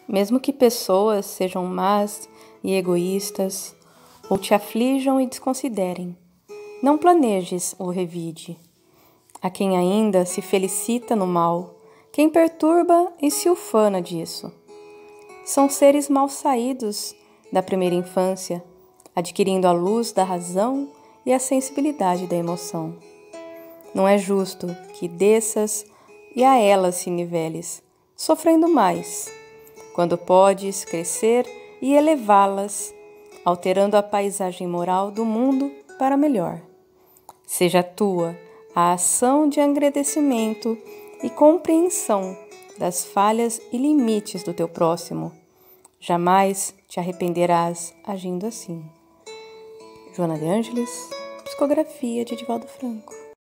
Mesmo que pessoas sejam más e egoístas, ou te aflijam e desconsiderem, não planejes o revide. Há quem ainda se felicita no mal, quem perturba e se ufana disso. São seres mal saídos da primeira infância, adquirindo a luz da razão e a sensibilidade da emoção. Não é justo que desças e a elas se niveles, sofrendo mais, quando podes crescer e elevá-las, alterando a paisagem moral do mundo para melhor. Seja tua a ação de agradecimento e compreensão das falhas e limites do teu próximo. Jamais te arrependerás agindo assim. Joana de Ângeles, Psicografia de Divaldo Franco.